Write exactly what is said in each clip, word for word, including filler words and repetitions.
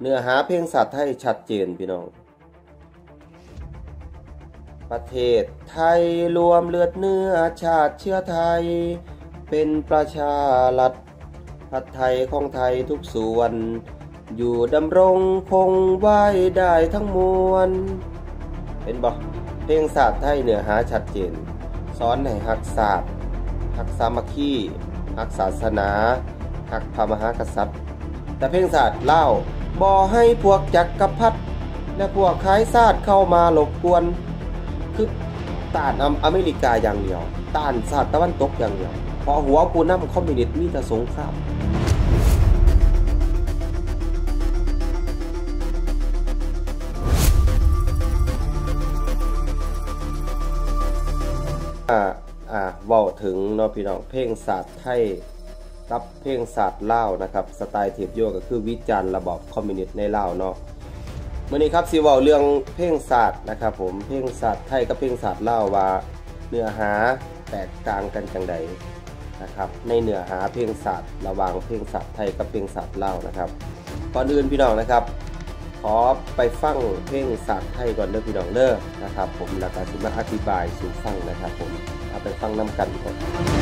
เนื้อหาเพลงชาติไทยชัดเจนพี่น้องประเทศไทยรวมเลือดเนื้อชาติเชื้อไทยเป็นประชารัฐผัดไทยของไทยทุกส่วนอยู่ดำรงคงไว้ได้ทั้งมวลเป็นบ่เพลงชาติไทยเนื้อหาชัดเจนสอนให้รักชาติรักสามัคคีรักศาสนารักพระมหากษัตริย์แต่เพลงชาติลาวบ่ให้พวกจักรพรรดิและพวกขายชาติเข้ามารบกวนคือต้านอเมริกาอย่างเดียวต้านชาติตะวันตกอย่างเดียวเพราะหัวผู้นำคอมมิวนิสต์มีแต่สงครามอ่าอ่าเว้าถึงเนาะพี่น้องเพลงชาติไทยกับเพลงชาติลาวนะครับสไตล์เทปโยก็คือวิจารณ์ระบอบคอมมิวนิสต์ในลาวเนาะมื้อนี้ครับสิเว้าเรื่องเพลงชาตินะครับผมเพลงชาติไทยกับเพลงชาติลาวว่าเนื้อหาแตกต่างกันจังใดนะครับในเนื้อหาเพลงชาติระหว่างเพลงชาติไทยกับเพลงชาติลาวนะครับก่อนอื่นพี่น้องนะครับขอไปฟังเพลงชาติไทยก่อนเด้อพี่น้องเด้อนะครับผมแล้วก็สิมาอธิบายสู่ฟังนะครับผมเอาไปฟังนำกันก่อน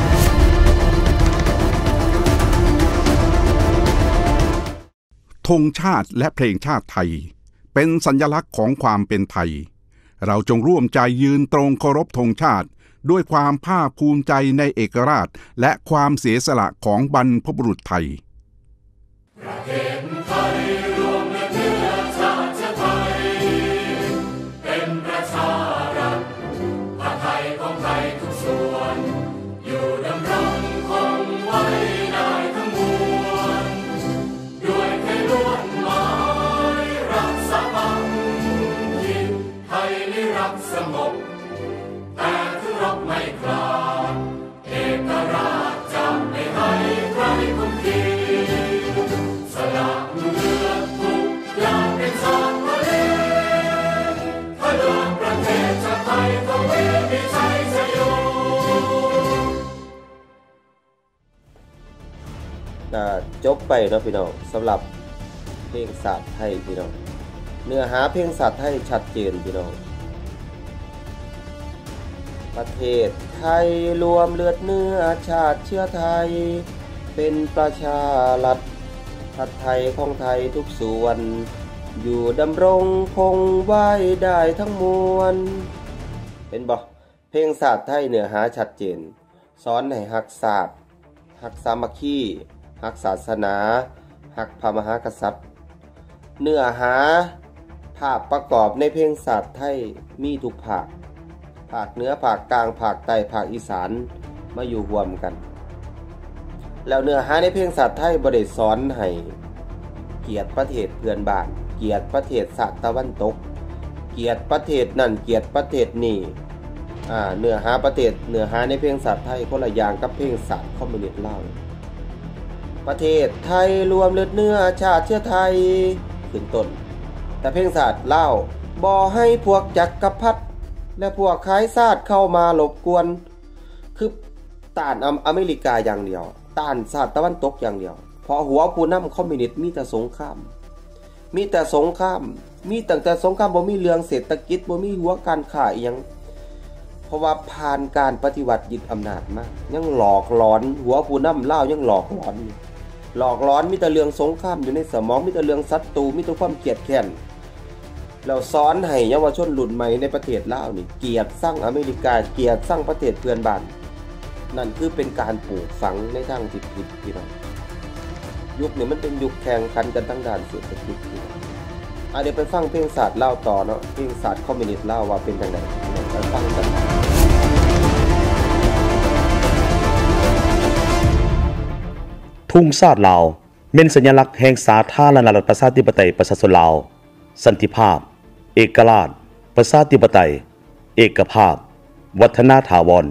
ธงชาติและเพลงชาติไทยเป็นสัญลักษณ์ของความเป็นไทยเราจงร่วมใจยืนตรงเคารพธงชาติด้วยความภาคภูมิใจในเอกราชและความเสียสละของบรรพบุรุษไทยประเทศไทยรวมเนื้อชาติไทยเป็นประชารัฐผ้าไทยของไทยทุกส่วนอยู่ดำรงคงไว้ได้ทั้งมวลด้วยไทยล้วนหมายรักสามัคคีไทยนิรักสงบแต่ถึงรบไม่กล้าเอกราชจะไม่ให้ใครคุมขีสละเลือดทุกอย่างเป็นชาติทะเลถ้าเลือกประเทศชาติไทยก็มีมีชัยชโยจบไปเนาะพี่น้องสำหรับเพลงชาติไทยพี่น้องเนื้อหาเพลงชาติไทยชัดเจนพี่น้องประเทศไทยรวมเลือดเนื้อชาติเชื้อไทยเป็นประชารัฐผัดไทยของไทยทุกส่วนอยู่ดำรงคงไว้ได้ทั้งมวลเป็นบ่เพลงชาติไทยเนื้อหาชัดเจนสอนให้รักชาติรักสามัคคีรักศาสนารักพระมหากษัตริย์เนื้อหาภาพประกอบในเพลงชาติไทยมีทุกภาคภาคเหนือภาคกลางภาคใต้ภาคอีสานมาอยู่รวมกันแล้วเนื้อหาในเพลงชาติไทยบ่ได้สอนให้เกลียดประเทศเพื่อนบ้านเกลียดประเทศชาติตะวันตกเกลียดประเทศนั่นเกลียดประเทศนี่อ่าเนื้อหาประเทศเนื้อหาในเพลงชาติไทยคนละอย่างกับเพลงชาติคอมมิวนิสต์ลาวประเทศไทยรวมเลือดเนื้อชาติเชื้อไทยขึ้นต้นแต่เพลงชาติลาวบ่ให้พวกจักรพรรดิและพวกขายชาติเข้ามารบกวนคือต้านอเมริกาอย่างเดียวต้านชาติตะวันตกอย่างเดียวเพราะหัวผู้นำคอมมิวนิสต์มีแต่สงครามมีแต่สงครามมีตั้งแต่สงครามบ่มีเรื่องเศรษฐกิจบ่มีหัวการค้าอีหยังเพราะว่าผ่านการปฏิวัติยึดอำนาจมายังหลอกหลอนหัวผู้นำลาวยังหลอกหลอนหลอกหลอนมีแต่เรื่องสงครามอยู่ในสมองมีแต่เรื่องศัตรูมีแต่ความเกลียดแค้นเราสอนให้เยาวชนรุ่นใหม่ในประเทศลาวนี่เกลียดชังอเมริกาเกลียดชังประเทศเพื่อนบ้านนั่นคือเป็นการปลูกฝังในทางผิดๆพี่น้องยุคนี้มันเป็นยุคแข่งขันกันทั้งด้านเศรษฐกิจอ่ะเดี๋ยวไปฟังเพลงชาติลาวต่อเนาะเพลงชาติคอมมิวนิสต์ลาวว่าเป็นจังได๋ไปฟังกันทุ่งชาติลาวเป็นสัญลักษณ์แห่งสาธารณรัฐประชาธิปไตยประชาชนลาวสันติภาพเอกราชประชาธิปไตยเอกภาพวัฒนถาวร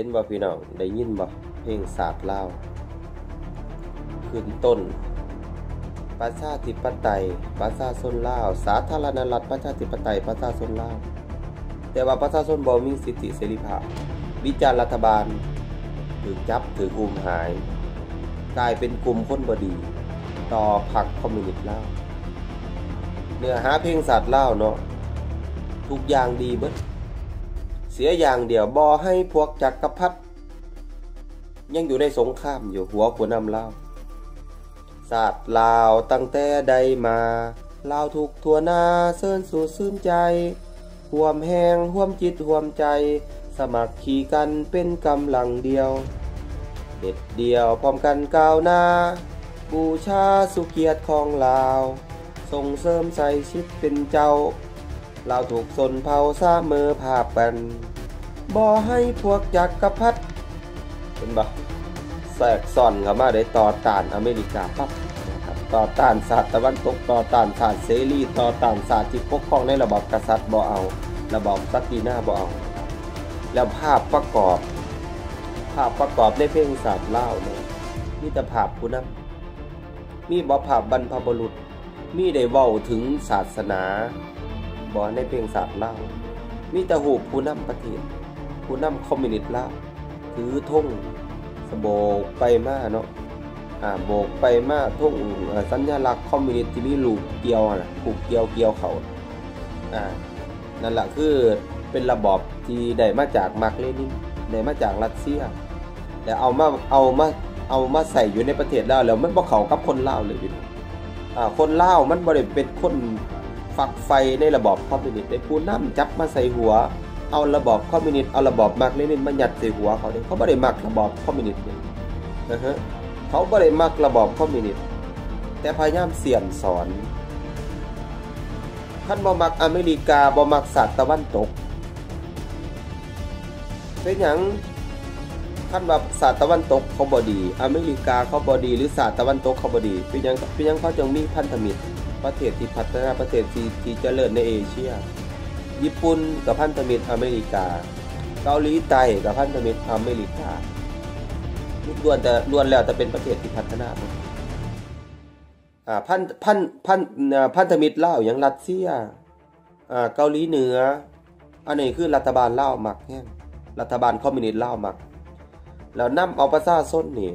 เห็นบ่พี่น้องได้ยินบ่เพลงศาสตร์ลาวขึ้นต้นประชาธิปไตยประชาชนลาวสาธารณรัฐประชาธิปไตยประชาชนลาวแต่ว่าประชาชนบ่มีสิทธิเสรีภาพวิจารณ์รัฐบาลถูกจับถูกอุ้มหายกลายเป็นกลุ่มคนบ่ดีต่อพรรคคอมมิวนิสต์ลาวเนื้อหาเพลงศาสตร์ลาวเนาะทุกอย่างดีเบิดเสียอย่างเดียวบ่ให้พวกจักรพรรดิยังอยู่ในสงครามอยู่หัวผู้นำลาวศาสตร์ลาวตั้งแต่ใดมาลาวทุกทั่วหน้าเชิญสู่ซื่นใจร่วมแห่งร่วมจิตร่วมใจสมัครขี่กันเป็นกำลังเดียวเด็ดเดียวพร้อมกันก้าวหน้าบูชาสุเกียรติของลาวส่งเสริมใส่ชิดเป็นเจ้าลาวถูกสนเผ่าซาเมอภาพกันบ่ให้พวกจักรพรรดิเห็นบ่แทรกซ่อนเข้ามาได้ต่อต้านอเมริกาปั๊บนะครับต่อต้านศาสตร์ตะวันตกต่อต้านศาสตร์เสรีต่อต้านศาสตร์ที่ปกครองในระบอบกษัตริย์บ่เอาระบอบศักดินาบ่เอาแล้วภาพประกอบภาพประกอบในเพลงศาสตร์ลาวเนี่ยมีแต่ภาพผู้นำมีบ่ภาพบรรพบุรุษมีได้เว้าถึงศาสนาบ่ในเพลงศาสตร์ลาวมีแต่รูปผู้นำประเทศผู้นำคอมมิวนิสต์ลาวถือธงโบกไปมาเนาะอ่าโบกไปมาธงสัญลักษณ์คอมมิวนิสต์ที่มีรูปเกี่ยวน่ะผูกเกี่ยวเกี่ยวเขาอ่านั่นแหละคือเป็นระบอบที่ได้มาจากมาร์กเลนินได้มาจากรัสเซียแต่เอามาเอามาเอามาใส่อยู่ในประเทศลาวแล้วมันบ่เข้ากับคนลาวเลยพี่อ่าคนลาวมันบ่ได้เป็นคนฝักใฝ่ในระบอบคอมมิวนิสต์ได้ผู้นำจับมาใส่หัวเอาระบอบคอมมิวนิสต์เอาระบอบมาร์กเลนินมายัดใส่หัวเขาเด้เขาบ่ได้มักระบอบคอมมิวนิสต์เลยนะฮะเขาบ่ได้มักระบอบคอมมิวนิสต์แต่พยายามเสี่ยมสอนคันบ่มักอเมริกาบ่มักศาสตร์ตะวันตกเป็นหยังคันว่าศาสตร์ตะวันตกเขาบ่ดีอเมริกาเขาบ่ดีหรือศาสตร์ตะวันตกเขาบ่ดีเป็นหยังเป็นหยังเขาจึงมีพันธมิตรประเทศที่พัฒนาประเทศที่ที่เจริญในเอเชียญี่ปุ่นกับพันธมิตรอเมริกาเกาหลีใต้กับพันธมิตรอเมริกาล้วนแต่ล้วนแล้วแต่เป็นประเทศที่พัฒนาอ่าพันพันพันพันธมิตรลาวอย่างรัสเซียอ่าเกาหลีเหนืออันนี้คือรัฐบาลลาวมักแฮงรัฐบาลคอมมิวนิสต์ลาวมักแล้วนำเอาประชาชนนี่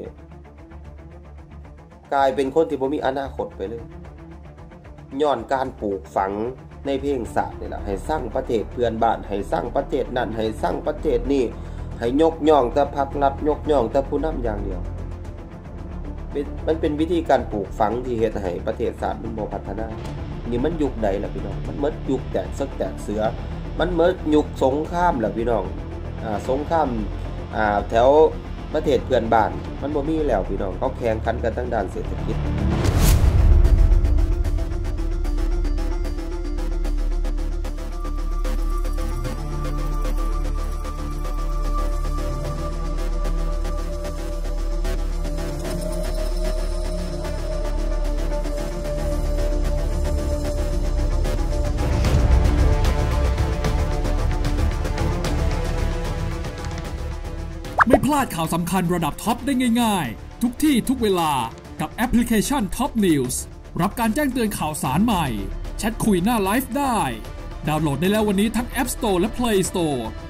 กลายเป็นคนที่บ่มีอนาคตไปเลยย้อนการปลูกฝังในเพลงศาสตร์นี่แหละให้สร้างประเทศเพื่อนบ้านให้สร้างประเทศนั่นให้สร้างประเทศนี่ให้ยกย่องแต่พรรครัฐยกย่องแต่ผู้นำอย่างเดียวมันเป็นวิธีการปลูกฝังที่เฮ็ดให้ประเทศศาสตร์มันบ่พัฒนานี่มันยุคใดล่ะพี่น้องมันหมดยุคแตกซึกแตกเสือมันหมดยุคสงครามล่ะพี่น้องอ่าสงครามอ่าแถวประเทศเพื่อนบ้านมันบ่มีแล้วพี่น้องเขาแข่งขันกันทางด้านเศรษฐกิจไม่พลาดข่าวสำคัญระดับท็อปได้ง่ายๆทุกที่ทุกเวลากับแอปพลิเคชัน Top News รับการแจ้งเตือนข่าวสารใหม่แชทคุยหน้าไลฟ์ได้ดาวน์โหลดได้แล้ววันนี้ทั้ง App Store และ Play Store